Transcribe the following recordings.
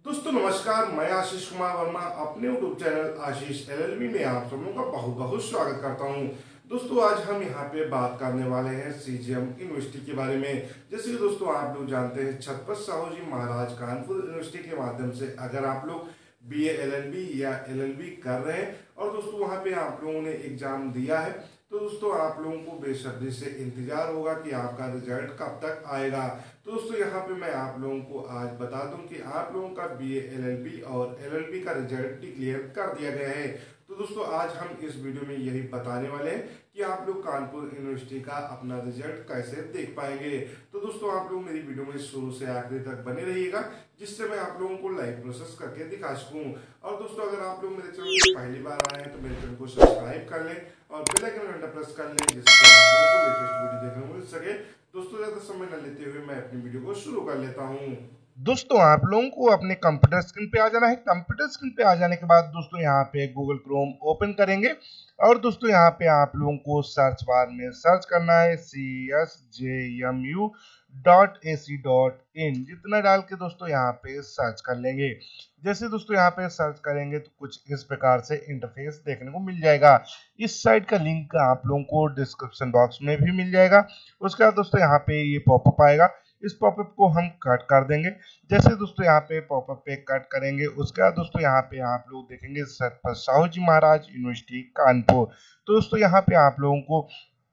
दोस्तों नमस्कार, मैं आशीष कुमार वर्मा अपने यूट्यूब चैनल आशीष एलएलबी में आप सब लोगों का बहुत बहुत स्वागत करता हूं। दोस्तों आज हम यहां पे बात करने वाले हैं सीजीएम यूनिवर्सिटी के बारे में। जैसे कि दोस्तों आप लोग जानते हैं छत्रपति साहू जी महाराज कानपुर यूनिवर्सिटी के माध्यम से अगर आप लोग बीए एलएलबी या एलएलबी कर रहे हैं और दोस्तों वहां पे आप लोगों ने एग्जाम दिया है तो दोस्तों आप लोगों को बेसब्री से इंतजार होगा कि आपका रिजल्ट कब तक आएगा। तो दोस्तों यहाँ पे मैं आप लोगों को आज बता दूं कि आप लोगों का बीए एलएलबी और एलएलबी का रिजल्ट डिक्लेयर कर दिया गया है। तो दोस्तों आज हम इस वीडियो में यही बताने वाले हैं कि आप लोग कानपुर यूनिवर्सिटी का अपना रिजल्ट कैसे देख पाएंगे। तो दोस्तों आप लोग मेरी वीडियो में शुरू से आखिरी तक बने रहिएगा जिससे मैं आप लोगों को लाइव प्रोसेस करके दिखा सकूं। और दोस्तों अगर आप लोग मेरे चैनल पर पहली बार आए हैं तो मेरे चैनल को सब्सक्राइब कर लें और बेल आइकन घंटा प्रेस कर लें जिससे आप लोगों को लेटेस्ट वीडियो देखने को मिल सके। दोस्तों ज्यादा समय न लेते हुए मैं अपनी वीडियो को शुरू कर लेता हूँ। दोस्तों आप लोगों को अपने कंप्यूटर स्क्रीन पे आ जाना है। कंप्यूटर स्क्रीन पे आ जाने के बाद दोस्तों यहाँ पे गूगल क्रोम ओपन करेंगे और दोस्तों यहाँ पे आप लोगों को सर्च बार में सर्च करना है csjmu.ac.in जितना डाल के दोस्तों यहाँ पे सर्च कर लेंगे। जैसे दोस्तों यहाँ पे सर्च करेंगे तो कुछ इस प्रकार से इंटरफेस देखने को मिल जाएगा। इस साइट का लिंक आप लोगों को डिस्क्रिप्शन बॉक्स में भी मिल जाएगा। उसके बाद दोस्तों यहाँ पे ये पॉपअप आएगा, इस पॉपअप को हम कट कर देंगे। जैसे दोस्तों यहाँ पे पॉपअप पे कट करेंगे उसके बाद दोस्तों यहाँ पे आप लोग देखेंगे छत्रपति साहू जी महाराज यूनिवर्सिटी कानपुर। तो दोस्तों यहाँ पे आप लोगों को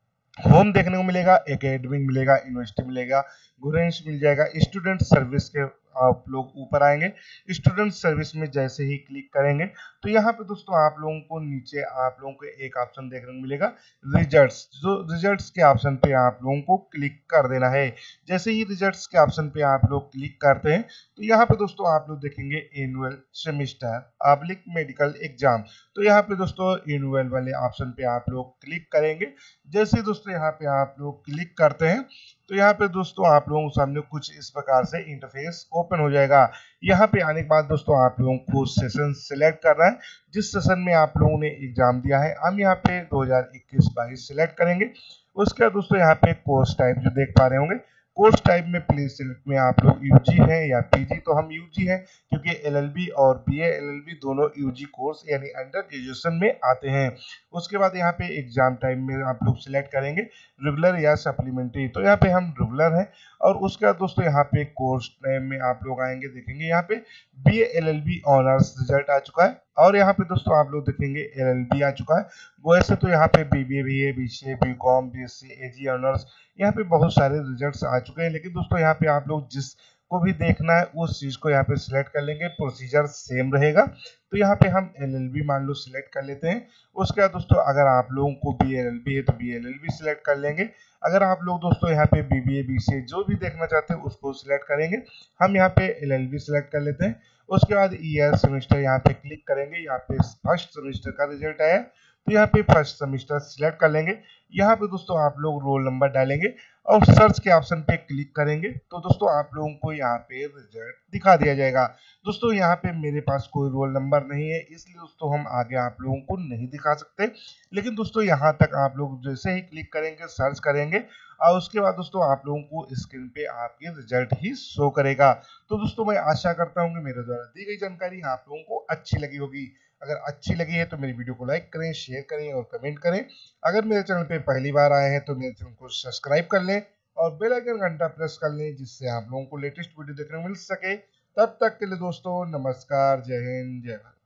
होम देखने को मिलेगा, एकेडमिक मिलेगा, यूनिवर्सिटी मिलेगा, गुरेंस मिल जाएगा, स्टूडेंट सर्विस के आप लोग ऊपर आएंगे। स्टूडेंट सर्विस में जैसे ही क्लिक करेंगे तो यहाँ पे दोस्तों आप लोगों को नीचे आप लोगों को एक ऑप्शन देखने को मिलेगा रिजल्ट्स। जो रिजल्ट्स के ऑप्शन पे आप लोगों को क्लिक कर देना है। जैसे ही रिजल्ट्स के ऑप्शन पे आप लोग क्लिक करते हैं तो यहाँ पे दोस्तों आप लोग देखेंगे annual semester public medical exam. तो यहाँ पे दोस्तों एनुअल वाले ऑप्शन पे आप लोग क्लिक करेंगे। जैसे दोस्तों यहाँ पे आप लोग क्लिक करते हैं तो यहाँ पे दोस्तों आप लोगों के सामने कुछ इस प्रकार से इंटरफेस ओपन हो जाएगा। यहाँ पे आने के बाद दोस्तों आप लोगों को सेशन सिलेक्ट करना है जिस सेशन में आप लोगों ने एग्जाम दिया है। हम यहाँ पे 2021-22 सिलेक्ट करेंगे। उसके बाद दोस्तों यहाँ पे कोर्स टाइप जो देख पा रहे होंगे, कोर्स टाइप में प्लीज सिलेक्ट में आप लोग यूजी है या पीजी। तो हम यूजी है क्योंकि एलएलबी और बीए एलएलबी दोनों यूजी कोर्स यानी अंडर ग्रेजुएशन में आते हैं। उसके बाद यहाँ पे एग्जाम टाइम में आप लोग सिलेक्ट करेंगे रेगुलर या सप्लीमेंट्री। तो यहाँ पे हम रेगुलर है। और उसके बाद दोस्तों यहाँ पे कोर्स टाइम में आप लोग आएंगे, देखेंगे यहाँ पे बीए एलएलबी ऑनर्स रिजल्ट आ चुका है और यहाँ पे दोस्तों आप लोग देखेंगे एलएलबी आ चुका है। वैसे तो यहाँ पे BBA, BA, BCA, BCom, BSc, AG honours यहाँ पे बहुत सारे रिजल्ट्स आ चुके हैं। लेकिन दोस्तों यहाँ पे आप लोग जिस को भी देखना है उस चीज को यहाँ पे सिलेक्ट कर लेंगे, प्रोसीजर सेम रहेगा। तो यहाँ पे हम एलएलबी मान लो सिलेक्ट कर लेते हैं। उसके बाद दोस्तों अगर आप लोगों को बीएलएलबी है तो बीएलएलबी सिलेक्ट कर लेंगे। अगर आप लोग दोस्तों यहाँ पे बीबीए, बीसीए जो भी देखना चाहते हैं उसको सिलेक्ट करेंगे। हम यहाँ पे एलएलबी सिलेक्ट कर लेते हैं। उसके बाद ईयर सेमेस्टर यहाँ पे क्लिक करेंगे। यहाँ पे फर्स्ट सेमेस्टर का रिजल्ट आया तो यहाँ पे फर्स्ट सेमेस्टर सिलेक्ट कर लेंगे। यहाँ पे दोस्तों आप लोग रोल नंबर डालेंगे और सर्च के ऑप्शन पे क्लिक करेंगे तो दोस्तों आप लोगों को यहाँ पे रिजल्ट दिखा दिया जाएगा। दोस्तों यहाँ पे मेरे पास कोई रोल नंबर नहीं है इसलिए दोस्तों हम आगे आप लोगों को नहीं दिखा सकते। लेकिन दोस्तों यहाँ तक आप लोग जैसे ही क्लिक करेंगे, सर्च करेंगे और उसके बाद दोस्तों आप लोगों को स्क्रीन पे आपके रिजल्ट ही शो करेगा। तो दोस्तों मैं आशा करता हूँ कि मेरे द्वारा दी गई जानकारी आप लोगों को अच्छी लगी होगी। अगर अच्छी लगी है तो मेरी वीडियो को लाइक करें, शेयर करें और कमेंट करें। अगर मेरे चैनल पे पहली बार आए हैं तो मेरे चैनल को सब्सक्राइब कर लें और बेल आइकन घंटा प्रेस कर लें जिससे आप लोगों को लेटेस्ट वीडियो देखने को मिल सके। तब तक के लिए दोस्तों नमस्कार, जय हिंद, जय भारत।